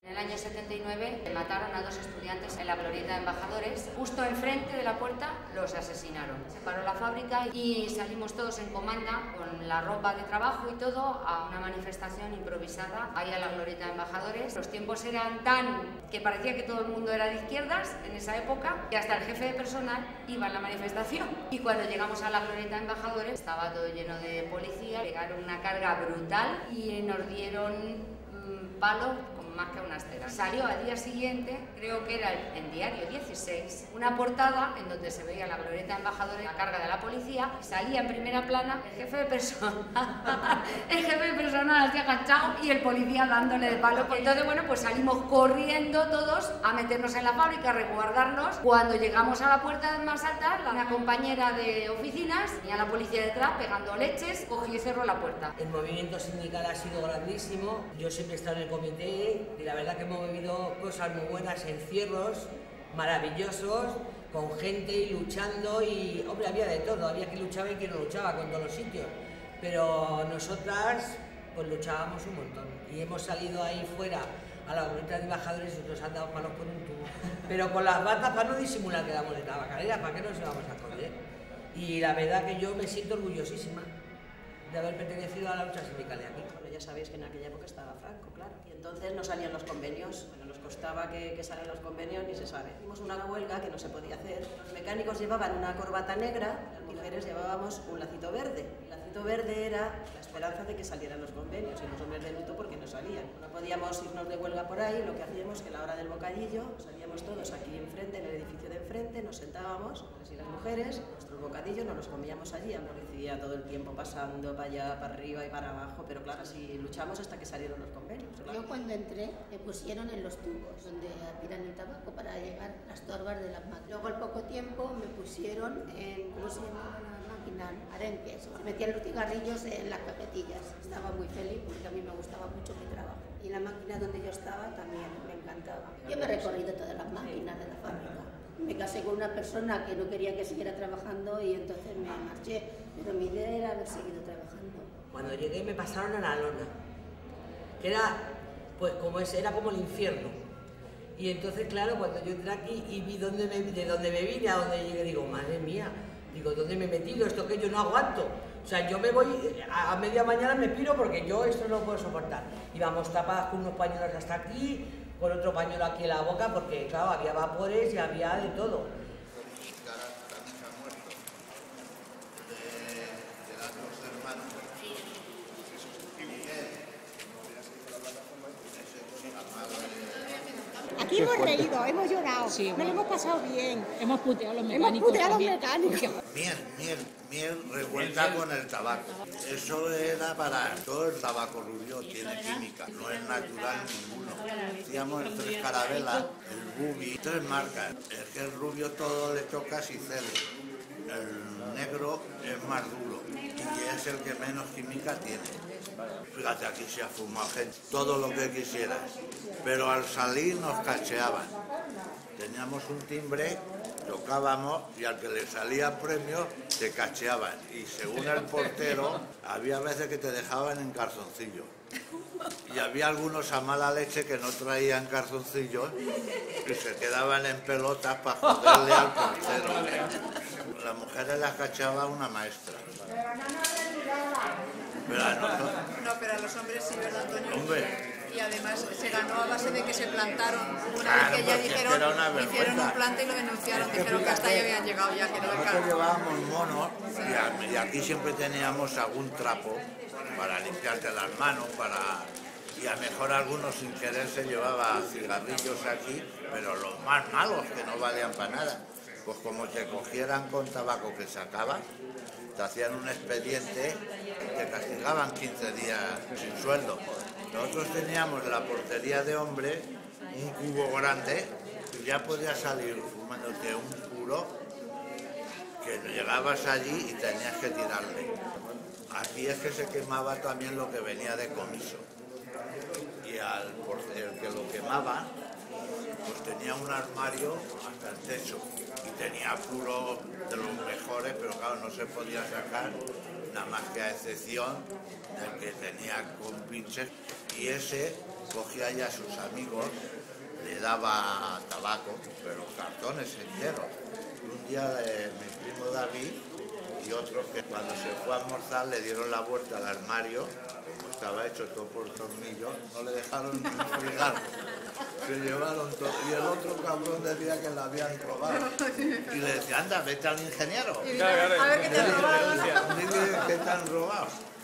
En el año 79 mataron a 2 estudiantes en la glorieta de Embajadores. Justo enfrente de la puerta los asesinaron. Se paró la fábrica y salimos todos en comanda con la ropa de trabajo y todo a una manifestación improvisada ahí a la glorieta de Embajadores. Los tiempos eran tan que parecía que todo el mundo era de izquierdas en esa época, que hasta el jefe de personal iba a la manifestación. Y cuando llegamos a la glorieta de Embajadores estaba todo lleno de policía, pegaron una carga brutal y nos dieron palo más que una estera. Salió al día siguiente, creo que era en Diario 16, una portada en donde se veía la glorieta de Embajadores, la carga de la policía, y salía en primera plana el jefe de personal, el jefe de personal así agachado y el policía dándole de palo. Entonces, bueno, pues salimos corriendo todos a meternos en la fábrica, a resguardarnos. Cuando llegamos a la puerta más alta, una compañera de oficinas tenía a la policía detrás pegando leches, cogió y cerró la puerta. El movimiento sindical ha sido grandísimo. Yo siempre he estado en el comité y la verdad que hemos vivido cosas muy buenas, encierros maravillosos, con gente y luchando y, hombre, había de todo, había quien luchaba y quien no luchaba con todos los sitios, pero nosotras pues luchábamos un montón y hemos salido ahí fuera a la glorieta de Embajadores y nos han dado palos con un tubo, pero con las batas para no disimular que damos de tabacalera, ¿para qué nos íbamos a esconder? Y la verdad que yo me siento orgullosísima de haber pertenecido a la lucha sindical de aquí. Bueno, ya sabéis que en aquella época estaba Franco, claro, y entonces no salían los convenios, bueno, nos costaba que salgan los convenios, ni se sabe. Hicimos una huelga que no se podía hacer, los mecánicos llevaban una corbata negra, las mujeres llevábamos un lacito verde. El lacito verde era la esperanza de que salieran los convenios, y los hombres de luto porque no salían. No podíamos irnos de huelga por ahí, lo que hacíamos que a la hora del bocadillo salíamos todos aquí enfrente, en el edificio de enfrente, nos sentábamos, hombres y las mujeres, nuestros bocadillos nos los comíamos allí, la policía todo el tiempo pasando para allá, para arriba y para abajo, pero claro, así luchamos hasta que salieron los convenios. Claro. Yo cuando entré me pusieron en los tubos donde aspiran el tabaco para llevar las torbas de las máquinas. Luego al poco tiempo me pusieron en, ¿cómo se llamaba la máquina? Arenques. Se metían los cigarrillos en las cajetillas. Estaba muy feliz porque a mí me gustaba mucho mi trabajo. Y la máquina donde yo estaba también me encantaba. Yo me he recorrido todas las máquinas de la fábrica. Me casé con una persona que no quería que siguiera trabajando y entonces me marché, pero mi idea era haber seguido trabajando. Cuando llegué me pasaron a la lona, que era, pues era como el infierno. Y entonces, claro, cuando yo entré aquí y vi de dónde me vine a dónde llegué, digo, madre mía, digo, ¿dónde me he metido? Esto que yo no aguanto. O sea, yo me voy, a media mañana me piro porque yo esto no lo puedo soportar. Íbamos tapadas con unos pañuelos hasta aquí, con otro pañuelo aquí en la boca, porque claro, había vapores y había de todo. Aquí hemos reído, hemos llorado, sí, bueno, nos lo hemos pasado bien. Hemos puteado a los mecánicos. Miel revuelta con el tabaco. Eso era para todo el tabaco rubio, tiene química, no es natural ninguno. Hacíamos 3 carabelas, el bubi, 3 marcas. Es que el rubio todo le toca si cede. El negro es más duro y es el que menos química tiene. Fíjate, aquí se ha fumado gente, todo lo que quisieras, pero al salir nos cacheaban. Teníamos un timbre, tocábamos y al que le salía premio te cacheaban. Y según el portero, había veces que te dejaban en calzoncillo. Y había algunos a mala leche que no traían calzoncillos y se quedaban en pelotas para joderle al portero. Las mujeres las cachaba una maestra. Pero a nosotros... No, pero a los hombres sí, ¿verdad, Antonio? Hombre. Y además se ganó a base de que se plantaron. Una Claro, vez que ya dijeron, hicieron un plante y lo denunciaron, dijeron que hasta ahí habían llegado ya, que no Nosotros dejaron. llevábamos monos y aquí siempre teníamos algún trapo para limpiarte las manos, y a lo mejor algunos sin querer se llevaba cigarrillos aquí, pero los más malos que no valían para nada. Pues como te cogieran con tabaco que sacabas, te hacían un expediente, te castigaban 15 días sin sueldo. Nosotros teníamos la portería de hombre, un cubo grande, y ya podías salir fumándote un puro, que llegabas allí y tenías que tirarle. Aquí es que se quemaba también lo que venía de comiso. Y el que lo quemaba, pues tenía un armario hasta el techo y tenía puros de los mejores, pero claro, no se podía sacar nada más que a excepción del que tenía con pinches. y ese cogía ya a sus amigos, le daba tabaco, pero cartones enteros. Un día mi primo David y otros que cuando se fue a almorzar le dieron la vuelta al armario, como estaba hecho todo por tornillos, no le dejaron ni frigar. Se llevaron todo. Y el otro cabrón decía que la habían robado. Y le decía, anda, vete al ingeniero. A ver qué te han robado. Dile que te han robado.